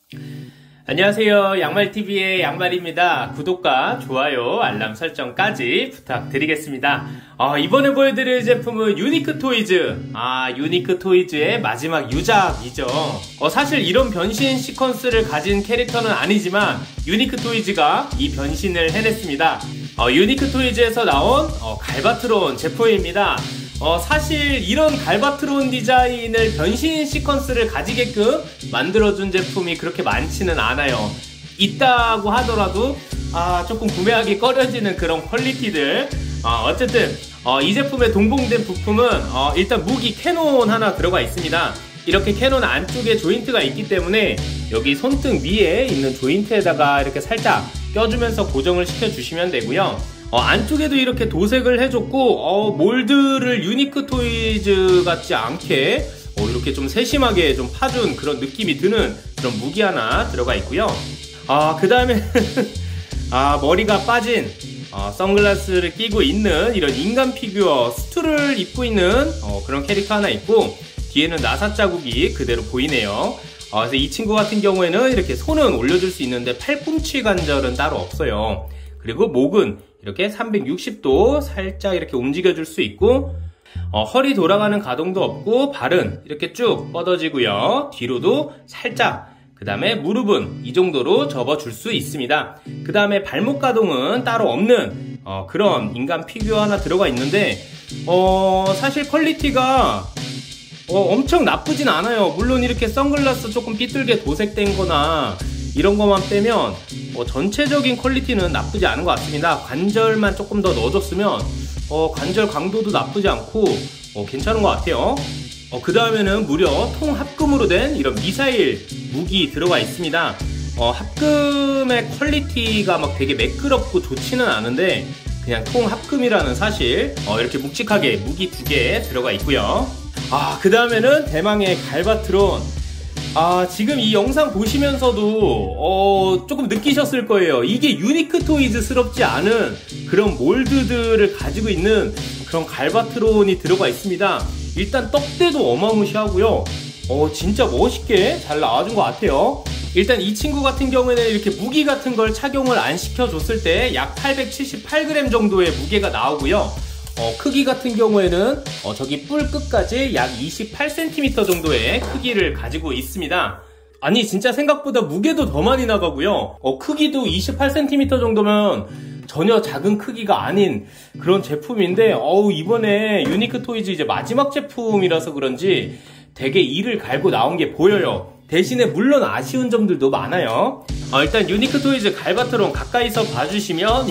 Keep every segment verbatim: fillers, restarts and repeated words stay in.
안녕하세요. 양말티비의 양말입니다. 구독과 좋아요, 알람 설정까지 부탁드리겠습니다. 어, 이번에 보여드릴 제품은 유니크 토이즈. 아, 유니크 토이즈의 마지막 유작이죠. 어, 사실 이런 변신 시퀀스를 가진 캐릭터는 아니지만 유니크 토이즈가 이 변신을 해냈습니다. 어, 유니크 토이즈에서 나온 어, 갈바트론 제품입니다. 어, 사실 이런 갈바트론 디자인을 변신 시퀀스를 가지게끔 만들어준 제품이 그렇게 많지는 않아요. 있다고 하더라도 아, 조금 구매하기 꺼려지는 그런 퀄리티들. 어, 어쨌든 어, 이 제품의 동봉된 부품은 어, 일단 무기 캐논 하나 들어가 있습니다. 이렇게 캐논 안쪽에 조인트가 있기 때문에 여기 손등 위에 있는 조인트에다가 이렇게 살짝 껴주면서 고정을 시켜주시면 되고요. 어, 안쪽에도 이렇게 도색을 해줬고 어, 몰드를 유니크 토이즈 같지 않게 어, 이렇게 좀 세심하게 좀 파준 그런 느낌이 드는 그런 무기 하나 들어가 있고요. 아, 그 다음에 아, 머리가 빠진 어, 선글라스를 끼고 있는 이런 인간 피규어 스투를 입고 있는 어, 그런 캐릭터 하나 있고, 뒤에는 나사 자국이 그대로 보이네요. 어, 그래서 이 친구 같은 경우에는 이렇게 손은 올려줄 수 있는데 팔꿈치 관절은 따로 없어요. 그리고 목은 이렇게 삼백육십 도 살짝 이렇게 움직여줄 수 있고, 어, 허리 돌아가는 가동도 없고, 발은 이렇게 쭉 뻗어지고요. 뒤로도 살짝, 그 다음에 무릎은 이 정도로 접어줄 수 있습니다. 그 다음에 발목 가동은 따로 없는 어, 그런 인간 피규어 하나 들어가 있는데 어, 사실 퀄리티가 어, 엄청 나쁘진 않아요. 물론 이렇게 선글라스 조금 삐뚤게 도색된 거나 이런 것만 빼면 어, 전체적인 퀄리티는 나쁘지 않은 것 같습니다. 관절만 조금 더 넣어줬으면 어, 관절 강도도 나쁘지 않고 어, 괜찮은 것 같아요. 어, 그 다음에는 무려 통합금으로 된 이런 미사일 무기 들어가 있습니다. 어, 합금의 퀄리티가 막 되게 매끄럽고 좋지는 않은데 그냥 통합금이라는 사실 어, 이렇게 묵직하게 무기 두 개 들어가 있고요. 아, 그 다음에는 대망의 갈바트론. 아, 지금 이 영상 보시면서도 어, 조금 느끼셨을 거예요. 이게 유니크 토이즈스럽지 않은 그런 몰드들을 가지고 있는 그런 갈바트론이 들어가 있습니다. 일단 떡대도 어마무시하고요. 어, 진짜 멋있게 잘 나와준 것 같아요. 일단 이 친구 같은 경우에는 이렇게 무기 같은 걸 착용을 안 시켜줬을 때 약 팔백칠십팔 그램 정도의 무게가 나오고요. 어, 크기 같은 경우에는 어, 저기 뿔 끝까지 약 이십팔 센티미터 정도의 크기를 가지고 있습니다. 아니, 진짜 생각보다 무게도 더 많이 나가고요. 어, 크기도 이십팔 센티미터 정도면 전혀 작은 크기가 아닌 그런 제품인데, 어우, 이번에 유니크 토이즈 이제 마지막 제품이라서 그런지 되게 이를 갈고 나온 게 보여요. 대신에 물론 아쉬운 점들도 많아요. 어, 일단 유니크 토이즈 갈바트론 가까이서 봐주시면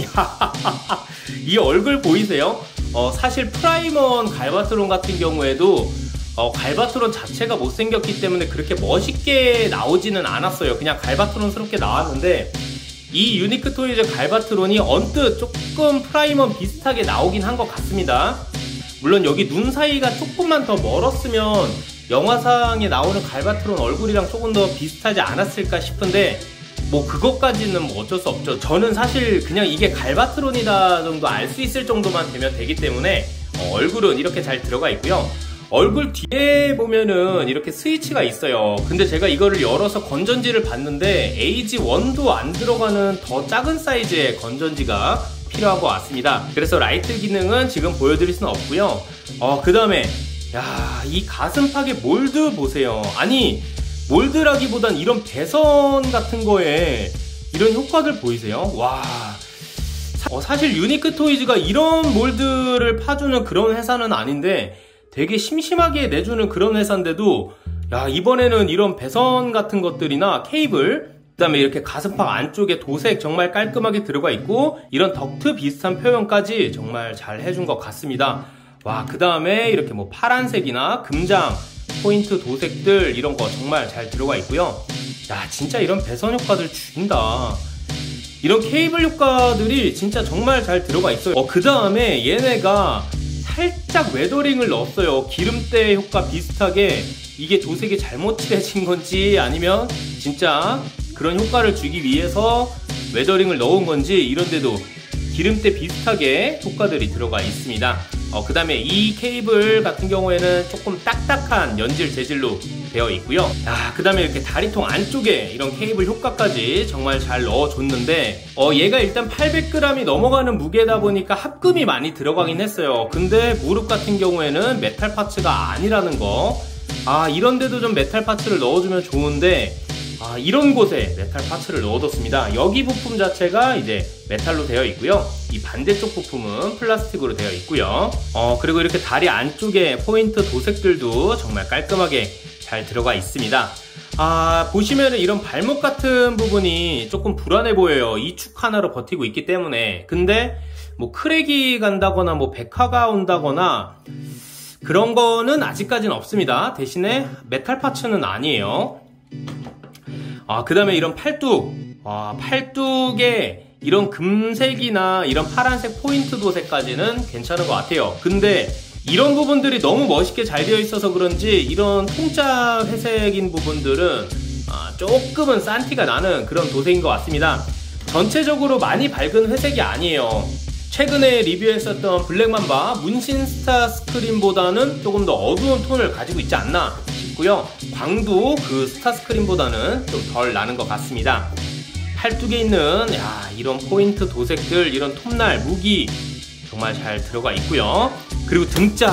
이 얼굴 보이세요? 어, 사실 프라이먼 갈바트론 같은 경우에도 어, 갈바트론 자체가 못생겼기 때문에 그렇게 멋있게 나오지는 않았어요. 그냥 갈바트론스럽게 나왔는데 이 유니크 토이즈 갈바트론이 언뜻 조금 프라이먼 비슷하게 나오긴 한 것 같습니다. 물론 여기 눈 사이가 조금만 더 멀었으면 영화상에 나오는 갈바트론 얼굴이랑 조금 더 비슷하지 않았을까 싶은데 뭐 그것까지는 뭐 어쩔 수 없죠. 저는 사실 그냥 이게 갈바트론이다 정도 알 수 있을 정도만 되면 되기 때문에 어, 얼굴은 이렇게 잘 들어가 있고요. 얼굴 뒤에 보면은 이렇게 스위치가 있어요. 근데 제가 이거를 열어서 건전지를 봤는데 에이지 원도 안 들어가는 더 작은 사이즈의 건전지가 필요한 것 같습니다. 그래서 라이트 기능은 지금 보여드릴 수는 없고요. 어, 그 다음에 야, 이 가슴팍의 몰드 보세요. 아니, 몰드라기보단 이런 배선 같은 거에 이런 효과들 보이세요? 와, 어, 사실 유니크 토이즈가 이런 몰드를 파주는 그런 회사는 아닌데 되게 심심하게 내주는 그런 회사인데도 야, 이번에는 이런 배선 같은 것들이나 케이블, 그 다음에 이렇게 가슴팍 안쪽에 도색 정말 깔끔하게 들어가 있고 이런 덕트 비슷한 표현까지 정말 잘 해준 것 같습니다. 와, 그 다음에 이렇게 뭐 파란색이나 금장 포인트 도색들 이런 거 정말 잘 들어가 있고요. 야, 진짜 이런 배선 효과들 죽인다. 이런 케이블 효과들이 진짜 정말 잘 들어가 있어요. 어, 그 다음에 얘네가 살짝 웨더링을 넣었어요. 기름때 효과 비슷하게. 이게 도색이 잘못 칠해진 건지 아니면 진짜 그런 효과를 주기 위해서 웨더링을 넣은 건지 이런데도 기름때 비슷하게 효과들이 들어가 있습니다. 어, 그 다음에 이 케이블 같은 경우에는 조금 딱딱한 연질 재질로 되어 있고요. 아, 그 다음에 이렇게 다리통 안쪽에 이런 케이블 효과까지 정말 잘 넣어줬는데 어, 얘가 일단 팔백 그램이 넘어가는 무게다 보니까 합금이 많이 들어가긴 했어요. 근데 무릎 같은 경우에는 메탈 파츠가 아니라는 거. 아, 이런데도 좀 메탈 파츠를 넣어주면 좋은데 아, 이런 곳에 메탈 파츠를 넣어뒀습니다. 여기 부품 자체가 이제 메탈로 되어 있고요. 이 반대쪽 부품은 플라스틱으로 되어 있고요. 어, 그리고 이렇게 다리 안쪽에 포인트 도색들도 정말 깔끔하게 잘 들어가 있습니다. 아, 보시면은 이런 발목 같은 부분이 조금 불안해 보여요. 이 축 하나로 버티고 있기 때문에. 근데 뭐 크랙이 간다거나 뭐 백화가 온다거나 그런 거는 아직까지는 없습니다. 대신에 메탈 파츠는 아니에요. 아, 그 다음에 이런 팔뚝. 아, 팔뚝에 이런 금색이나 이런 파란색 포인트 도색까지는 괜찮은 것 같아요. 근데 이런 부분들이 너무 멋있게 잘 되어 있어서 그런지 이런 통짜 회색인 부분들은 아, 조금은 싼티가 나는 그런 도색인 것 같습니다. 전체적으로 많이 밝은 회색이 아니에요. 최근에 리뷰했었던 블랙맘바 문신 스타 스크린보다는 조금 더 어두운 톤을 가지고 있지 않나 싶고요. 광도 그 스타 스크린보다는 좀 덜 나는 것 같습니다. 팔뚝에 있는 야, 이런 포인트 도색들, 이런 톱날, 무기 정말 잘 들어가 있고요. 그리고 등짝.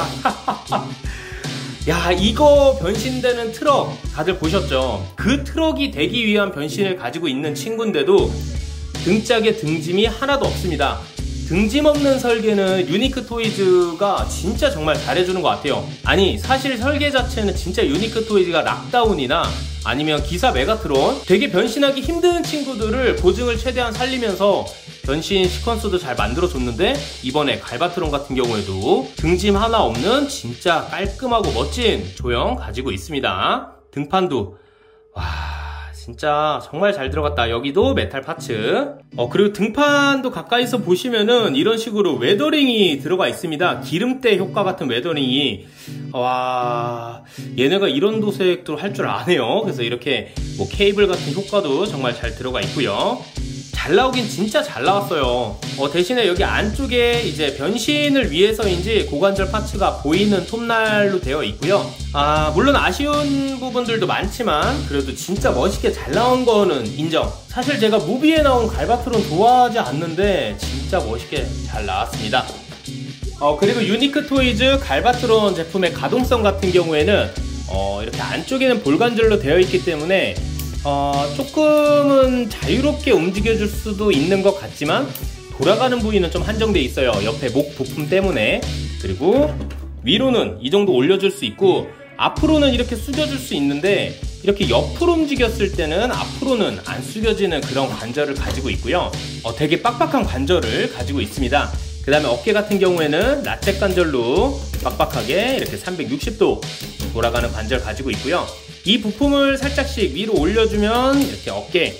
야, 이거 변신되는 트럭 다들 보셨죠? 그 트럭이 되기 위한 변신을 가지고 있는 친구인데도 등짝에 등짐이 하나도 없습니다. 등짐 없는 설계는 유니크 토이즈가 진짜 정말 잘해주는 것 같아요. 아니, 사실 설계 자체는 진짜 유니크 토이즈가 락다운이나 아니면 기사 메가트론 되게 변신하기 힘든 친구들을 보증을 최대한 살리면서 변신 시퀀스도 잘 만들어줬는데 이번에 갈바트론 같은 경우에도 등짐 하나 없는 진짜 깔끔하고 멋진 조형 가지고 있습니다. 등판도 와, 진짜 정말 잘 들어갔다. 여기도 메탈 파츠. 어, 그리고 등판도 가까이서 보시면은 이런 식으로 웨더링이 들어가 있습니다. 기름때 효과 같은 웨더링이. 와, 얘네가 이런 도색도 할 줄 아네요. 그래서 이렇게 뭐 케이블 같은 효과도 정말 잘 들어가 있고요. 잘 나오긴 진짜 잘 나왔어요. 어, 대신에 여기 안쪽에 이제 변신을 위해서인지 고관절 파츠가 보이는 톱날로 되어 있고요. 아, 물론 아쉬운 부분들도 많지만 그래도 진짜 멋있게 잘 나온 거는 인정. 사실 제가 무비에 나온 갈바트론 좋아하지 않는데 진짜 멋있게 잘 나왔습니다. 어, 그리고 유니크 토이즈 갈바트론 제품의 가동성 같은 경우에는 어, 이렇게 안쪽에는 볼관절로 되어 있기 때문에 어, 조금은 자유롭게 움직여줄 수도 있는 것 같지만 돌아가는 부위는 좀 한정돼 있어요. 옆에 목 부품 때문에. 그리고 위로는 이 정도 올려줄 수 있고 앞으로는 이렇게 숙여줄 수 있는데 이렇게 옆으로 움직였을 때는 앞으로는 안 숙여지는 그런 관절을 가지고 있고요. 어, 되게 빡빡한 관절을 가지고 있습니다. 그 다음에 어깨 같은 경우에는 라텍 관절로 빡빡하게 이렇게 삼백육십 도 돌아가는 관절 가지고 있고요. 이 부품을 살짝씩 위로 올려주면 이렇게 어깨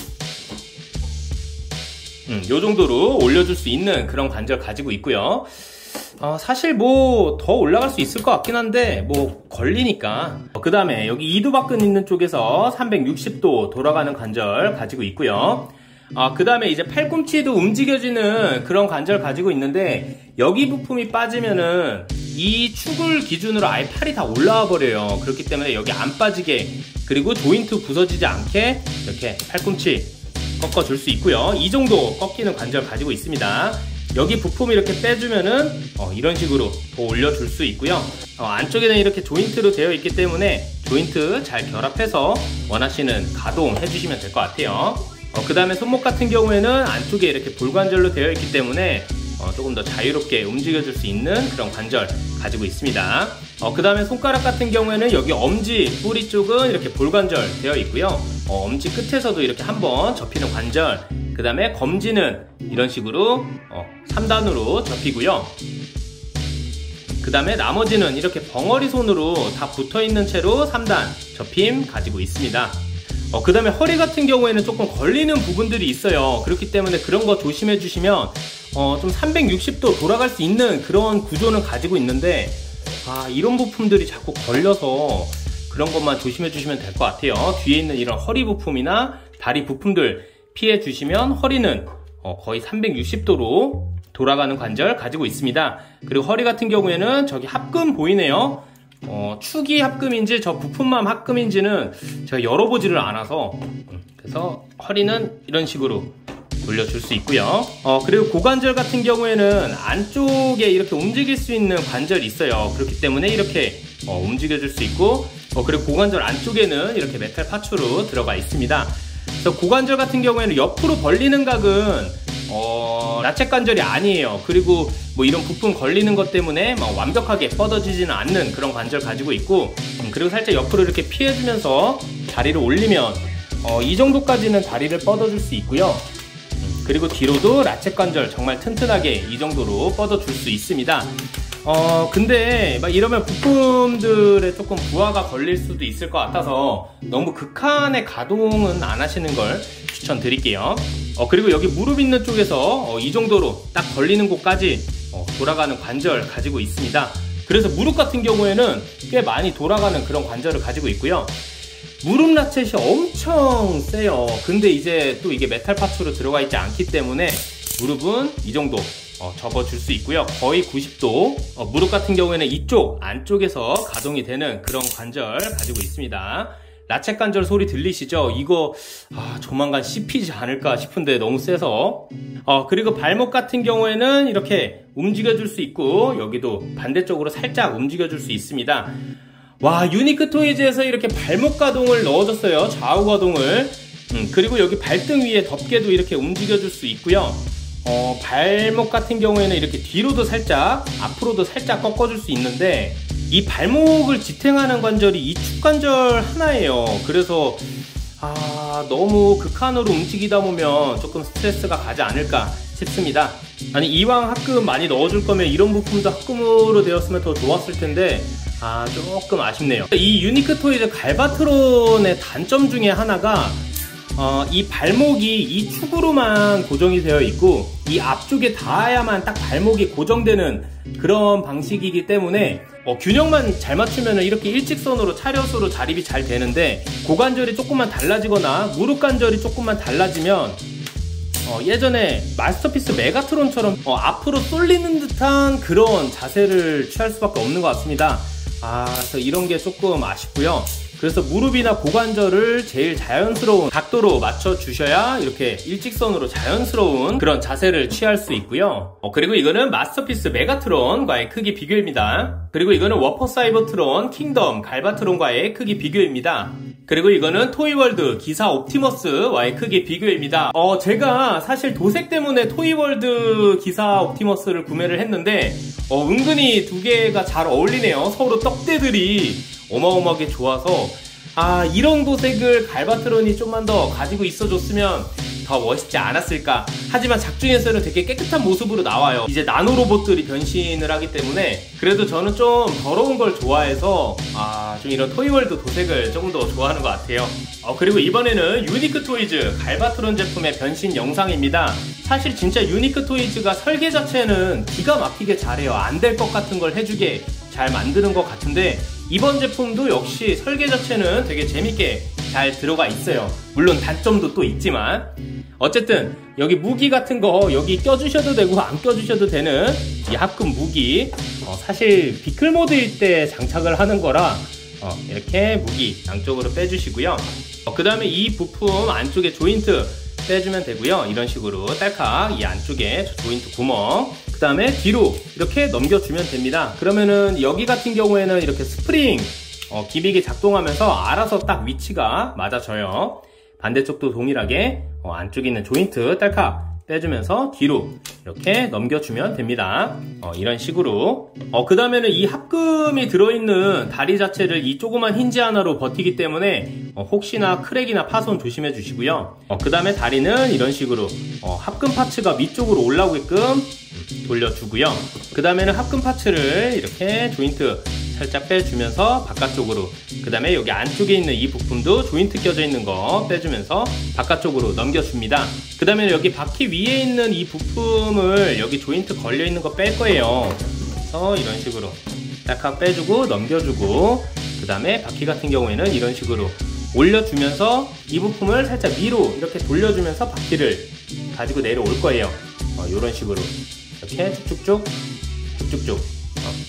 음, 요 정도로 올려줄 수 있는 그런 관절 가지고 있고요. 어, 사실 뭐 더 올라갈 수 있을 것 같긴 한데 뭐 걸리니까. 어, 그 다음에 여기 이두박근 있는 쪽에서 삼백육십 도 돌아가는 관절 가지고 있고요. 어, 그 다음에 이제 팔꿈치도 움직여지는 그런 관절 가지고 있는데 여기 부품이 빠지면은 이 축을 기준으로 아예 팔이 다 올라와 버려요. 그렇기 때문에 여기 안 빠지게 그리고 조인트 부서지지 않게 이렇게 팔꿈치 꺾어줄 수 있고요. 이 정도 꺾이는 관절 가지고 있습니다. 여기 부품 이렇게 빼주면은 어, 이런 식으로 더 올려줄 수 있고요. 어, 안쪽에는 이렇게 조인트로 되어 있기 때문에 조인트 잘 결합해서 원하시는 가동 해주시면 될 것 같아요. 어, 그 다음에 손목 같은 경우에는 안쪽에 이렇게 볼관절로 되어 있기 때문에 어, 조금 더 자유롭게 움직여줄 수 있는 그런 관절 가지고 있습니다. 어, 그 다음에 손가락 같은 경우에는 여기 엄지 뿌리 쪽은 이렇게 볼관절 되어 있고요. 어, 엄지 끝에서도 이렇게 한번 접히는 관절. 그 다음에 검지는 이런 식으로 어, 삼 단으로 접히고요. 그 다음에 나머지는 이렇게 벙어리 손으로 다 붙어있는 채로 삼 단 접힘 가지고 있습니다. 어, 그 다음에 허리 같은 경우에는 조금 걸리는 부분들이 있어요. 그렇기 때문에 그런 거 조심해 주시면 어, 좀 삼백육십 도 돌아갈 수 있는 그런 구조는 가지고 있는데 아, 이런 부품들이 자꾸 걸려서 그런 것만 조심해 주시면 될 것 같아요. 뒤에 있는 이런 허리 부품이나 다리 부품들 피해 주시면 허리는 어, 거의 삼백육십 도로 돌아가는 관절 가지고 있습니다. 그리고 허리 같은 경우에는 저기 합금 보이네요. 어, 축이 합금인지 저 부품만 합금인지는 제가 열어보지를 않아서, 그래서 허리는 이런 식으로 돌려줄 수 있고요. 어, 그리고 고관절 같은 경우에는 안쪽에 이렇게 움직일 수 있는 관절이 있어요. 그렇기 때문에 이렇게 어, 움직여줄 수 있고, 어, 그리고 고관절 안쪽에는 이렇게 메탈 파츠로 들어가 있습니다. 그래서 고관절 같은 경우에는 옆으로 벌리는 각은 어, 라쳇 관절이 아니에요. 그리고 뭐 이런 부품 걸리는 것 때문에 막 완벽하게 뻗어지지는 않는 그런 관절 가지고 있고, 음, 그리고 살짝 옆으로 이렇게 피해주면서 다리를 올리면 어, 이 정도까지는 다리를 뻗어줄 수 있고요. 음, 그리고 뒤로도 라쳇 관절 정말 튼튼하게 이 정도로 뻗어줄 수 있습니다. 어 근데 막 이러면 부품들에 조금 부하가 걸릴 수도 있을 것 같아서 너무 극한의 가동은 안 하시는 걸 추천드릴게요. 어 그리고 여기 무릎 있는 쪽에서 어, 이 정도로 딱 걸리는 곳까지 어, 돌아가는 관절 가지고 있습니다. 그래서 무릎 같은 경우에는 꽤 많이 돌아가는 그런 관절을 가지고 있고요. 무릎 라쳇이 엄청 세요. 근데 이제 또 이게 메탈 파츠로 들어가 있지 않기 때문에 무릎은 이 정도 어, 접어줄 수 있고요. 거의 구십 도. 어, 무릎 같은 경우에는 이쪽 안쪽에서 가동이 되는 그런 관절 가지고 있습니다. 라쳇 관절 소리 들리시죠? 이거 아, 조만간 씹히지 않을까 싶은데 너무 세서. 어, 그리고 발목 같은 경우에는 이렇게 움직여줄 수 있고, 여기도 반대쪽으로 살짝 움직여줄 수 있습니다. 와, 유니크 토이즈에서 이렇게 발목 가동을 넣어줬어요. 좌우 가동을. 음, 그리고 여기 발등 위에 덮개도 이렇게 움직여줄 수 있고요. 어, 발목 같은 경우에는 이렇게 뒤로도 살짝, 앞으로도 살짝 꺾어줄 수 있는데, 이 발목을 지탱하는 관절이 이 축관절 하나예요. 그래서 아, 너무 극한으로 움직이다 보면 조금 스트레스가 가지 않을까 싶습니다. 아니, 이왕 합금 많이 넣어줄 거면 이런 부품도 합금으로 되었으면 더 좋았을 텐데, 아, 조금 아쉽네요. 이 유니크 토이즈 갈바트론의 단점 중에 하나가 어, 이 발목이 이 축으로만 고정이 되어 있고, 이 앞쪽에 닿아야만 딱 발목이 고정되는 그런 방식이기 때문에 어, 균형만 잘 맞추면 이렇게 일직선으로 차렷으로 자립이 잘 되는데, 고관절이 조금만 달라지거나 무릎 관절이 조금만 달라지면 어, 예전에 마스터피스 메가트론처럼 어, 앞으로 쏠리는 듯한 그런 자세를 취할 수밖에 없는 것 같습니다. 아, 그래서 이런 게 조금 아쉽고요. 그래서 무릎이나 고관절을 제일 자연스러운 각도로 맞춰 주셔야 이렇게 일직선으로 자연스러운 그런 자세를 취할 수 있고요. 어, 그리고 이거는 마스터피스 메가트론과의 크기 비교입니다. 그리고 이거는 워퍼 사이버트론 킹덤 갈바트론과의 크기 비교입니다. 그리고 이거는 토이월드 기사 옵티머스와의 크기 비교입니다. 어, 제가 사실 도색 때문에 토이월드 기사 옵티머스를 구매를 했는데 어, 은근히 두 개가 잘 어울리네요. 서로 떡대들이 어마어마하게 좋아서, 아, 이런 도색을 갈바트론이 좀만 더 가지고 있어줬으면 더 멋있지 않았을까. 하지만 작중에서는 되게 깨끗한 모습으로 나와요. 이제 나노 로봇들이 변신을 하기 때문에 그래도 저는 좀 더러운 걸 좋아해서 아, 좀 이런 토이월드 도색을 조금 더 좋아하는 것 같아요. 어, 그리고 이번에는 유니크 토이즈 갈바트론 제품의 변신 영상입니다. 사실 진짜 유니크 토이즈가 설계 자체는 기가 막히게 잘해요. 안 될 것 같은 걸 해주게 잘 만드는 것 같은데, 이번 제품도 역시 설계 자체는 되게 재밌게 잘 들어가 있어요. 물론 단점도 또 있지만, 어쨌든 여기 무기 같은 거 여기 껴주셔도 되고 안 껴주셔도 되는 이 합금 무기, 어, 사실 비클 모드일 때 장착을 하는 거라 어, 이렇게 무기 양쪽으로 빼주시고요. 어, 그 다음에 이 부품 안쪽에 조인트 빼주면 되고요. 이런 식으로 딸칵 이 안쪽에 조인트 구멍, 그 다음에 뒤로 이렇게 넘겨주면 됩니다. 그러면은 여기 같은 경우에는 이렇게 스프링 어, 기믹이 작동하면서 알아서 딱 위치가 맞아져요. 반대쪽도 동일하게 어, 안쪽에 있는 조인트 딸칵 빼주면서 뒤로 이렇게 넘겨주면 됩니다. 어, 이런 식으로. 어, 그 다음에는 이 합금이 들어있는 다리 자체를 이 조그만 힌지 하나로 버티기 때문에 어, 혹시나 크랙이나 파손 조심해 주시고요. 어, 그 다음에 다리는 이런 식으로 어, 합금 파츠가 밑쪽으로 올라오게끔 돌려주고요. 그 다음에는 합금 파츠를 이렇게 조인트 살짝 빼주면서 바깥쪽으로, 그 다음에 여기 안쪽에 있는 이 부품도 조인트 껴져 있는 거 빼주면서 바깥쪽으로 넘겨줍니다. 그 다음에 여기 바퀴 위에 있는 이 부품을 여기 조인트 걸려 있는 거 뺄 거예요. 그래서 이런 식으로 딱딱 빼주고 넘겨주고, 그 다음에 바퀴 같은 경우에는 이런 식으로 올려주면서 이 부품을 살짝 위로 이렇게 돌려주면서 바퀴를 가지고 내려올 거예요. 어, 이런 식으로 이렇게 쭉쭉쭉 쭉쭉쭉. 어.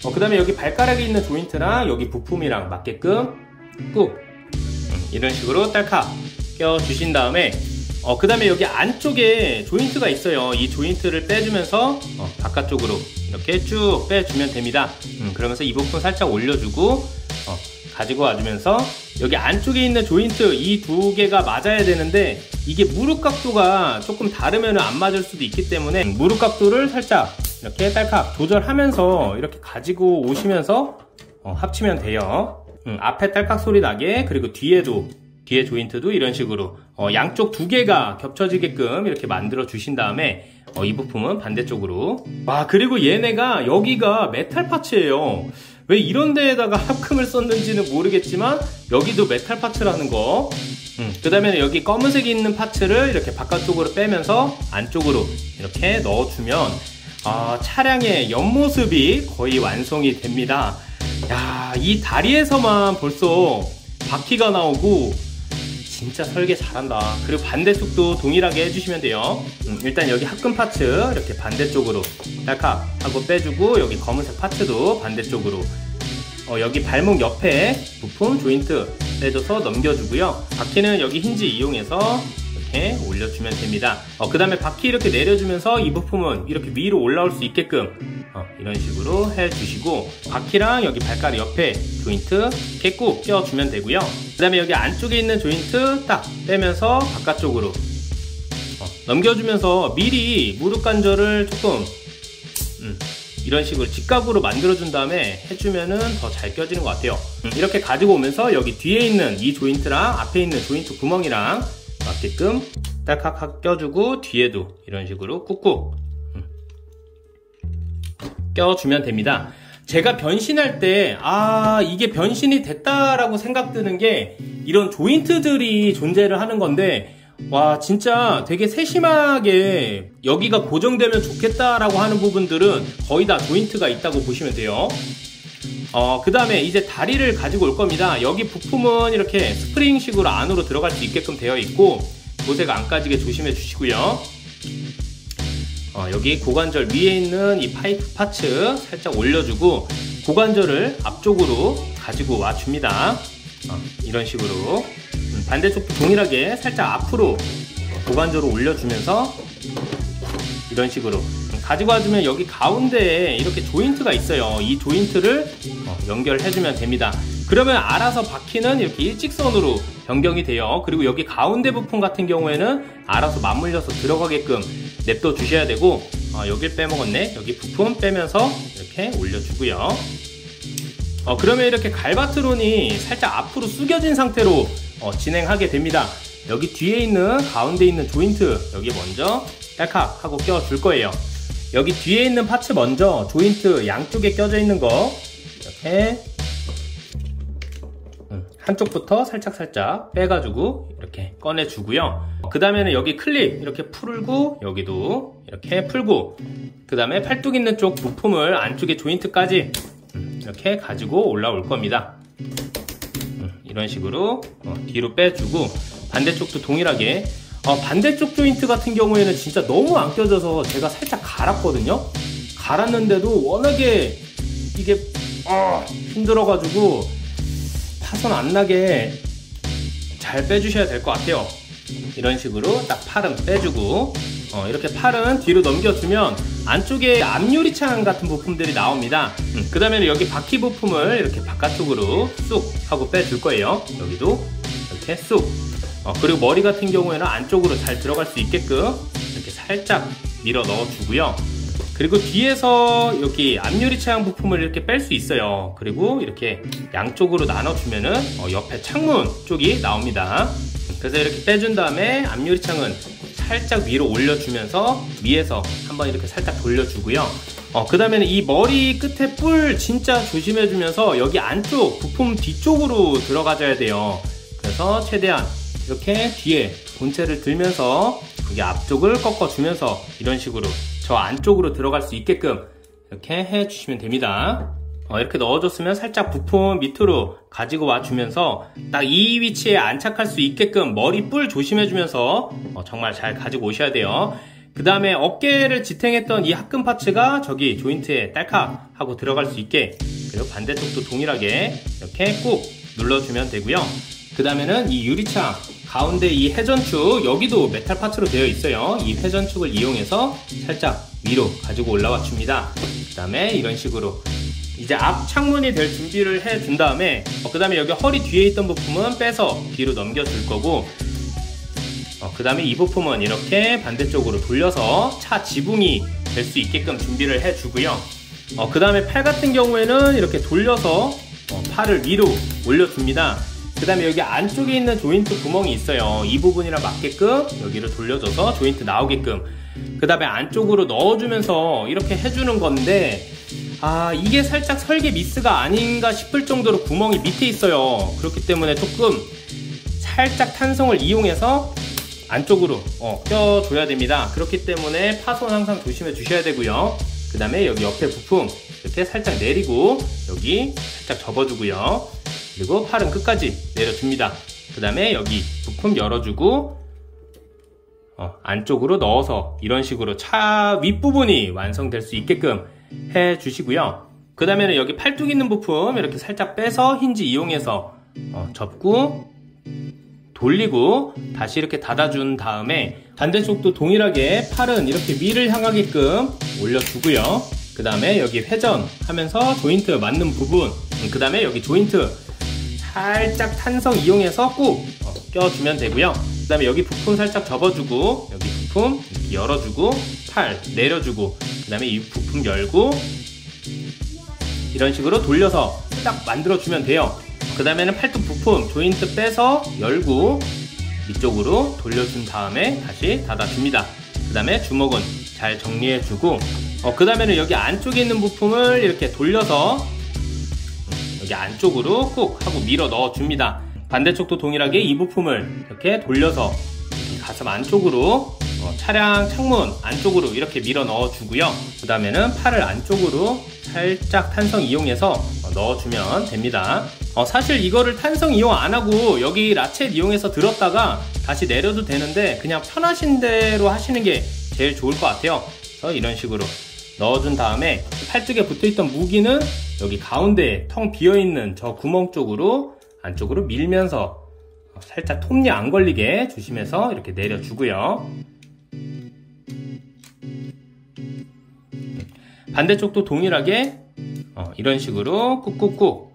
어, 그 다음에 여기 발가락에 있는 조인트랑 여기 부품이랑 맞게끔 꾹 음, 이런 식으로 딸칵 껴주신 다음에 어, 그 다음에 여기 안쪽에 조인트가 있어요. 이 조인트를 빼주면서 어, 바깥쪽으로 이렇게 쭉 빼주면 됩니다. 음, 그러면서 이 부분 살짝 올려주고 어, 가지고 와주면서 여기 안쪽에 있는 조인트 이 두 개가 맞아야 되는데 이게 무릎 각도가 조금 다르면 안 맞을 수도 있기 때문에 무릎 각도를 살짝 이렇게 딸칵 조절하면서 이렇게 가지고 오시면서 어, 합치면 돼요. 음, 앞에 딸칵 소리 나게, 그리고 뒤에도 뒤에 조인트도 이런 식으로 어, 양쪽 두 개가 겹쳐지게끔 이렇게 만들어 주신 다음에 어, 이 부품은 반대쪽으로. 와, 그리고 얘네가 여기가 메탈 파츠예요. 왜 이런 데에다가 합금을 썼는지는 모르겠지만 여기도 메탈 파츠라는 거. 음, 그 다음에 여기 검은색이 있는 파츠를 이렇게 바깥쪽으로 빼면서 안쪽으로 이렇게 넣어주면 아, 차량의 옆모습이 거의 완성이 됩니다. 야, 이 다리에서만 벌써 바퀴가 나오고 진짜 설계 잘한다. 그리고 반대쪽도 동일하게 해주시면 돼요. 음, 일단 여기 합금 파츠 이렇게 반대쪽으로 딸칵 하고 빼주고, 여기 검은색 파츠도 반대쪽으로 어, 여기 발목 옆에 부품 조인트 빼줘서 넘겨주고요. 바퀴는 여기 힌지 이용해서 이렇게 올려주면 됩니다. 어, 그 다음에 바퀴 이렇게 내려주면서 이 부품은 이렇게 위로 올라올 수 있게끔 어, 이런 식으로 해주시고, 바퀴랑 여기 발가락 옆에 조인트 이렇게 꾹 껴주면 되고요. 그 다음에 여기 안쪽에 있는 조인트 딱 빼면서 바깥쪽으로 어, 넘겨주면서 미리 무릎 관절을 조금 음, 이런 식으로 직각으로 만들어준 다음에 해주면은 더 잘 껴지는 것 같아요. 음, 이렇게 가지고 오면서 여기 뒤에 있는 이 조인트랑 앞에 있는 조인트 구멍이랑 맞게끔 딸칵 껴주고, 뒤에도 이런 식으로 꾹꾹 음, 껴주면 됩니다. 제가 변신할 때, 아, 이게 변신이 됐다라고 생각드는 게 이런 조인트들이 존재를 하는 건데, 와, 진짜 되게 세심하게 여기가 고정되면 좋겠다라고 하는 부분들은 거의 다 조인트가 있다고 보시면 돼요. 어, 그 다음에 이제 다리를 가지고 올 겁니다. 여기 부품은 이렇게 스프링식으로 안으로 들어갈 수 있게끔 되어 있고, 도새가 안 까지게 조심해 주시고요. 어, 여기 고관절 위에 있는 이 파이프 파츠 살짝 올려주고, 고관절을 앞쪽으로 가지고 와 줍니다. 어, 이런 식으로 음, 반대쪽도 동일하게 살짝 앞으로 고관절을 올려주면서 이런 식으로 음, 가지고 와주면 여기 가운데에 이렇게 조인트가 있어요. 이 조인트를 어, 연결해주면 됩니다. 그러면 알아서 바퀴는 이렇게 일직선으로 변경이 돼요. 그리고 여기 가운데 부품 같은 경우에는 알아서 맞물려서 들어가게끔 냅둬 주셔야 되고, 어, 여길 빼먹었네. 여기 부품 빼면서 이렇게 올려주고요. 어, 그러면 이렇게 갈바트론이 살짝 앞으로 숙여진 상태로 어, 진행하게 됩니다. 여기 뒤에 있는 가운데 있는 조인트 여기 먼저 딸칵 하고 껴줄 거예요. 여기 뒤에 있는 파츠 먼저 조인트 양쪽에 껴져 있는 거 이렇게 한쪽부터 살짝살짝 빼가지고 이렇게 꺼내주고요. 그 다음에는 여기 클립 이렇게 풀고, 여기도 이렇게 풀고, 그 다음에 팔뚝 있는 쪽 부품을 안쪽에 조인트까지 이렇게 가지고 올라올 겁니다. 이런 식으로 뒤로 빼주고, 반대쪽도 동일하게 어, 반대쪽 조인트 같은 경우에는 진짜 너무 안 껴져서 제가 살짝 갈았거든요. 갈았는데도 워낙에 이게 어, 힘들어가지고 파손 안 나게 잘 빼주셔야 될 것 같아요. 이런 식으로 딱 팔은 빼주고, 어, 이렇게 팔은 뒤로 넘겨주면 안쪽에 앞유리창 같은 부품들이 나옵니다. 음, 그 다음에 여기 바퀴 부품을 이렇게 바깥쪽으로 쑥 하고 빼줄 거예요. 여기도 이렇게 쑥. 어, 그리고 머리 같은 경우에는 안쪽으로 잘 들어갈 수 있게끔 이렇게 살짝 밀어 넣어주고요. 그리고 뒤에서 여기 앞유리창 부품을 이렇게 뺄 수 있어요. 그리고 이렇게 양쪽으로 나눠주면은 어, 옆에 창문 쪽이 나옵니다. 그래서 이렇게 빼준 다음에 앞유리창은 살짝 위로 올려주면서 위에서 한번 이렇게 살짝 돌려주고요. 어, 그 다음에는 이 머리 끝에 뿔 진짜 조심해주면서 여기 안쪽 부품 뒤쪽으로 들어가줘야 돼요. 그래서 최대한 이렇게 뒤에 본체를 들면서 여기 앞쪽을 꺾어주면서 이런 식으로 저 안쪽으로 들어갈 수 있게끔 이렇게 해주시면 됩니다. 어, 이렇게 넣어줬으면 살짝 부품 밑으로 가지고 와주면서 딱 이 위치에 안착할 수 있게끔 머리 뿔 조심해주면서 어, 정말 잘 가지고 오셔야 돼요. 그 다음에 어깨를 지탱했던 이 합금 파츠가 저기 조인트에 딸칵 하고 들어갈 수 있게, 그리고 반대쪽도 동일하게 이렇게 꾹 눌러주면 되고요. 그 다음에는 이 유리창 가운데 이 회전축, 여기도 메탈 파츠로 되어 있어요. 이 회전축을 이용해서 살짝 위로 가지고 올라와 줍니다. 그 다음에 이런 식으로 이제 앞 창문이 될 준비를 해 준 다음에 어, 그 다음에 여기 허리 뒤에 있던 부품은 빼서 뒤로 넘겨 줄 거고, 어, 그 다음에 이 부품은 이렇게 반대쪽으로 돌려서 차 지붕이 될 수 있게끔 준비를 해 주고요. 어, 그 다음에 팔 같은 경우에는 이렇게 돌려서 어, 팔을 위로 올려줍니다. 그 다음에 여기 안쪽에 있는 조인트 구멍이 있어요. 이 부분이랑 맞게끔 여기를 돌려줘서 조인트 나오게끔, 그 다음에 안쪽으로 넣어주면서 이렇게 해주는 건데, 아 이게 살짝 설계 미스가 아닌가 싶을 정도로 구멍이 밑에 있어요. 그렇기 때문에 조금 살짝 탄성을 이용해서 안쪽으로 어, 껴줘야 됩니다. 그렇기 때문에 파손 항상 조심해 주셔야 되고요. 그 다음에 여기 옆에 부품 이렇게 살짝 내리고 여기 살짝 접어주고요. 그리고 팔은 끝까지 내려줍니다. 그 다음에 여기 부품 열어주고 어, 안쪽으로 넣어서 이런 식으로 차 윗부분이 완성될 수 있게끔 해 주시고요. 그 다음에는 여기 팔뚝 있는 부품 이렇게 살짝 빼서 힌지 이용해서 어, 접고 돌리고 다시 이렇게 닫아준 다음에 반대쪽도 동일하게 팔은 이렇게 위를 향하게끔 올려주고요. 그 다음에 여기 회전하면서 조인트 맞는 부분, 그 다음에 여기 조인트 살짝 탄성 이용해서 꾹 어, 껴주면 되고요. 그 다음에 여기 부품 살짝 접어주고 여기 부품 열어주고 팔 내려주고 그 다음에 이 부품 열고 이런 식으로 돌려서 딱 만들어주면 돼요. 그 다음에는 팔뚝 부품 조인트 빼서 열고 위쪽으로 돌려준 다음에 다시 닫아줍니다. 그 다음에 주먹은 잘 정리해주고 어, 그 다음에는 여기 안쪽에 있는 부품을 이렇게 돌려서 여기 안쪽으로 꾹 하고 밀어 넣어줍니다. 반대쪽도 동일하게 이 부품을 이렇게 돌려서 가슴 안쪽으로 어, 차량 창문 안쪽으로 이렇게 밀어 넣어주고요. 그 다음에는 팔을 안쪽으로 살짝 탄성 이용해서 어, 넣어주면 됩니다. 어, 사실 이거를 탄성 이용 안하고 여기 라쳇 이용해서 들었다가 다시 내려도 되는데 그냥 편하신 대로 하시는 게 제일 좋을 것 같아요. 그래서 이런 식으로 넣어준 다음에 팔뚝에 붙어있던 무기는 여기 가운데 텅 비어있는 저 구멍 쪽으로 안쪽으로 밀면서 살짝 톱니 안 걸리게 조심해서 이렇게 내려주고요. 반대쪽도 동일하게 어, 이런 식으로 꾹꾹꾹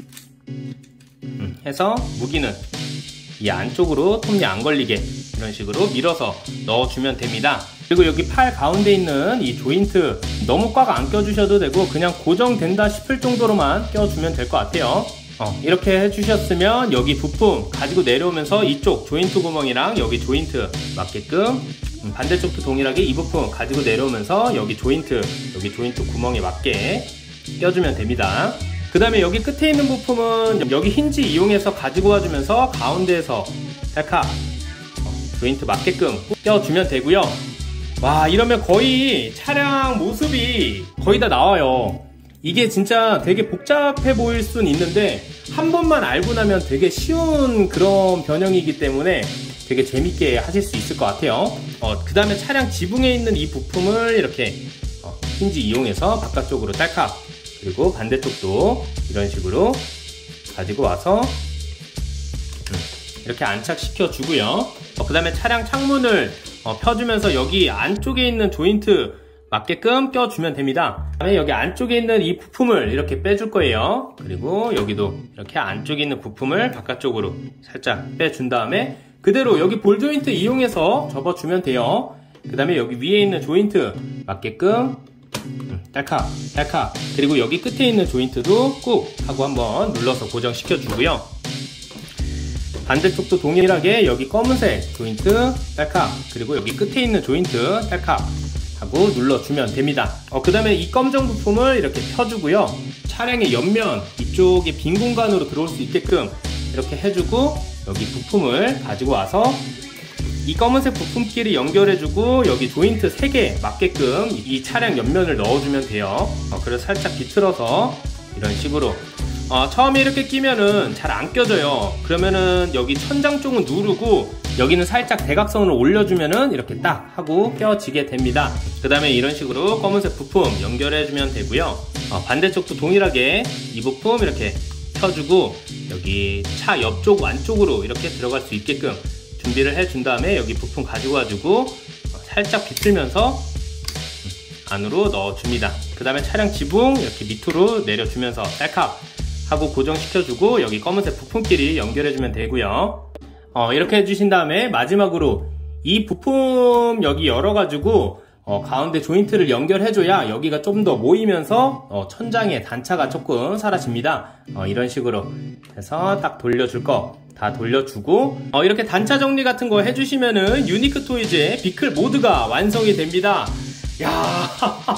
음, 해서 무기는 이 안쪽으로 톱니 안 걸리게 이런 식으로 밀어서 넣어주면 됩니다. 그리고 여기 팔 가운데 있는 이 조인트 너무 꽉 안 껴주셔도 되고 그냥 고정된다 싶을 정도로만 껴주면 될 것 같아요. 어, 이렇게 해주셨으면 여기 부품 가지고 내려오면서 이쪽 조인트 구멍이랑 여기 조인트 맞게끔 음, 반대쪽도 동일하게 이 부품 가지고 내려오면서 여기 조인트 여기 조인트 구멍에 맞게 껴주면 됩니다. 그 다음에 여기 끝에 있는 부품은 여기 힌지 이용해서 가지고 와주면서 가운데에서 찰칵 어, 조인트 맞게끔 껴주면 되고요. 와 이러면 거의 차량 모습이 거의 다 나와요. 이게 진짜 되게 복잡해 보일 수는 있는데 한 번만 알고 나면 되게 쉬운 그런 변형이기 때문에 되게 재밌게 하실 수 있을 것 같아요. 어, 그 다음에 차량 지붕에 있는 이 부품을 이렇게 어, 힌지 이용해서 바깥쪽으로 딸칵 그리고 반대쪽도 이런 식으로 가지고 와서 음, 이렇게 안착시켜 주고요. 어, 그 다음에 차량 창문을 어, 펴주면서 여기 안쪽에 있는 조인트 맞게끔 껴주면 됩니다. 그다음에 여기 안쪽에 있는 이 부품을 이렇게 빼줄 거예요. 그리고 여기도 이렇게 안쪽에 있는 부품을 바깥쪽으로 살짝 빼준 다음에 그대로 여기 볼 조인트 이용해서 접어주면 돼요. 그 다음에 여기 위에 있는 조인트 맞게끔 음, 딸칵 딸칵 그리고 여기 끝에 있는 조인트도 꾹 하고 한번 눌러서 고정시켜 주고요. 반대쪽도 동일하게 여기 검은색 조인트 딸칵 그리고 여기 끝에 있는 조인트 딸칵 하고 눌러주면 됩니다. 어, 그 다음에 이 검정 부품을 이렇게 펴주고요. 차량의 옆면 이쪽에 빈 공간으로 들어올 수 있게끔 이렇게 해주고 여기 부품을 가지고 와서 이 검은색 부품끼리 연결해주고 여기 조인트 세 개 맞게끔 이 차량 옆면을 넣어주면 돼요. 어, 그래서 살짝 비틀어서 이런 식으로 어, 처음에 이렇게 끼면은 잘 안 껴져요. 그러면은 여기 천장 쪽은 누르고 여기는 살짝 대각선으로 올려주면은 이렇게 딱 하고 껴지게 됩니다. 그 다음에 이런 식으로 검은색 부품 연결해주면 되고요. 어, 반대쪽도 동일하게 이 부품 이렇게 펴주고 여기 차 옆쪽 안쪽으로 이렇게 들어갈 수 있게끔 준비를 해준 다음에 여기 부품 가지고 와주고 어, 살짝 비틀면서 안으로 넣어줍니다. 그 다음에 차량 지붕 이렇게 밑으로 내려주면서 딸칵 하고 고정시켜주고 여기 검은색 부품끼리 연결해주면 되고요. 어, 이렇게 해주신 다음에 마지막으로 이 부품 여기 열어가지고 어, 가운데 조인트를 연결해줘야 여기가 좀 더 모이면서 어, 천장의 단차가 조금 사라집니다. 어, 이런 식으로 해서 딱 돌려줄 거 다 돌려주고 어, 이렇게 단차 정리 같은 거 해주시면은 유니크 토이즈의 비클 모드가 완성이 됩니다. 야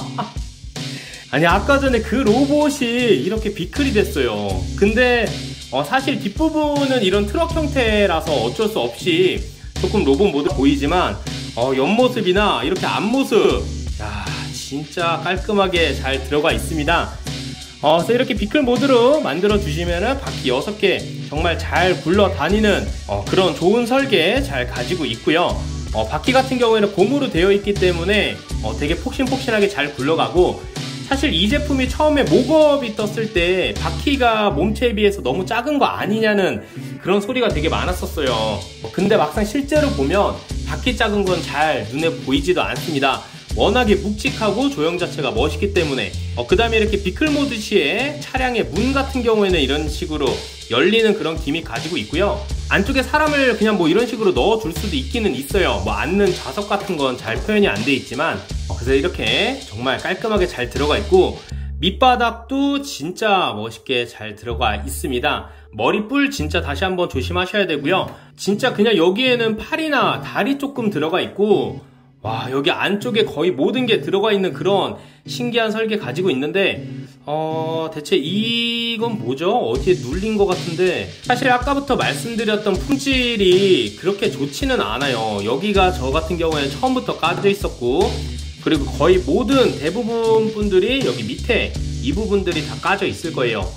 아니 아까 전에 그 로봇이 이렇게 비클이 됐어요. 근데 어, 사실 뒷부분은 이런 트럭 형태라서 어쩔 수 없이 조금 로봇 모드 보이지만 어, 옆모습이나 이렇게 앞모습 야 진짜 깔끔하게 잘 들어가 있습니다. 어, 그래서 이렇게 비클 모드로 만들어 주시면은 바퀴 여섯 개 정말 잘 굴러 다니는 어, 그런 좋은 설계 잘 가지고 있고요. 어, 바퀴 같은 경우에는 고무로 되어 있기 때문에 어, 되게 폭신폭신하게 잘 굴러가고 사실 이 제품이 처음에 목업이 떴을 때 바퀴가 몸체에 비해서 너무 작은 거 아니냐는 그런 소리가 되게 많았었어요. 어, 근데 막상 실제로 보면 바퀴 작은 건 잘 눈에 보이지도 않습니다. 워낙에 묵직하고 조형 자체가 멋있기 때문에 어, 그 다음에 이렇게 비클 모드 시에 차량의 문 같은 경우에는 이런 식으로 열리는 그런 기믹 가지고 있고요. 안쪽에 사람을 그냥 뭐 이런 식으로 넣어줄 수도 있기는 있어요. 뭐 앉는 좌석 같은 건 잘 표현이 안 돼 있지만 어, 그래서 이렇게 정말 깔끔하게 잘 들어가 있고 밑바닥도 진짜 멋있게 잘 들어가 있습니다. 머리뿔 진짜 다시 한번 조심하셔야 되고요. 진짜 그냥 여기에는 팔이나 다리 조금 들어가 있고 와 여기 안쪽에 거의 모든 게 들어가 있는 그런 신기한 설계 가지고 있는데 어 대체 이건 뭐죠? 어디에 눌린 것 같은데 사실 아까부터 말씀드렸던 품질이 그렇게 좋지는 않아요. 여기가 저 같은 경우에는 처음부터 까져 있었고 그리고 거의 모든 대부분 분들이 여기 밑에 이 부분들이 다 까져 있을 거예요.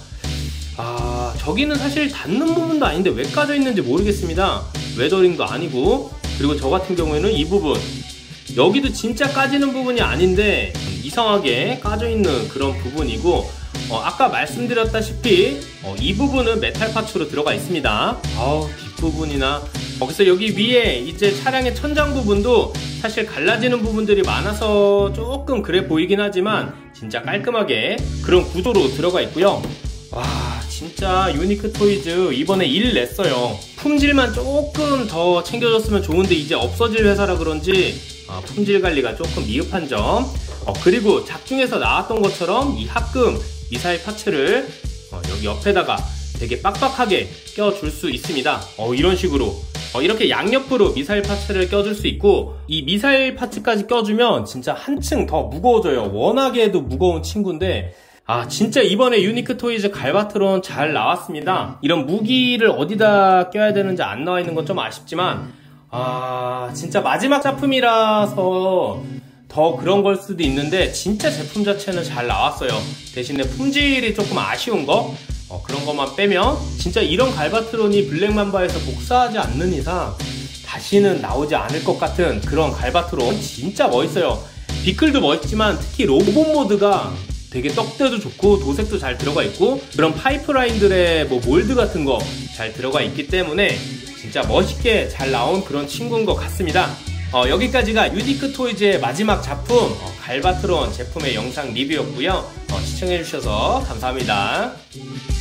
아 저기는 사실 닿는 부분도 아닌데 왜 까져 있는지 모르겠습니다. 웨더링도 아니고 그리고 저 같은 경우에는 이 부분 여기도 진짜 까지는 부분이 아닌데 이상하게 까져 있는 그런 부분이고 어, 아까 말씀드렸다시피 어, 이 부분은 메탈 파츠로 들어가 있습니다. 아우 뒷부분이나 어, 그래서 여기 위에 이제 차량의 천장 부분도 사실 갈라지는 부분들이 많아서 조금 그래 보이긴 하지만 진짜 깔끔하게 그런 구조로 들어가 있고요. 와 진짜 유니크 토이즈 이번에 일 냈어요. 품질만 조금 더 챙겨줬으면 좋은데 이제 없어질 회사라 그런지 어, 품질 관리가 조금 미흡한 점 어, 그리고 작중에서 나왔던 것처럼 이 합금 미사일 파츠를 어, 여기 옆에다가 되게 빡빡하게 껴줄 수 있습니다. 어, 이런 식으로 어, 이렇게 양옆으로 미사일 파츠를 껴줄 수 있고 이 미사일 파츠까지 껴주면 진짜 한층 더 무거워져요. 워낙에도 무거운 친구인데 아 진짜 이번에 유니크 토이즈 갈바트론 잘 나왔습니다. 이런 무기를 어디다 껴야 되는지 안 나와 있는 건 좀 아쉽지만 아 진짜 마지막 작품이라서 더 그런 걸 수도 있는데 진짜 제품 자체는 잘 나왔어요. 대신에 품질이 조금 아쉬운 거 어, 그런 것만 빼면 진짜 이런 갈바트론이 블랙맘바에서 복사하지 않는 이상 다시는 나오지 않을 것 같은 그런 갈바트론 진짜 멋있어요. 비클도 멋있지만 특히 로봇 모드가 되게 떡대도 좋고 도색도 잘 들어가 있고 그런 파이프라인들의 뭐 몰드 같은 거 잘 들어가 있기 때문에 진짜 멋있게 잘 나온 그런 친구인 것 같습니다. 어, 여기까지가 유니크 토이즈의 마지막 작품 어, 갈바트론 제품의 영상 리뷰였고요. 어, 시청해주셔서 감사합니다.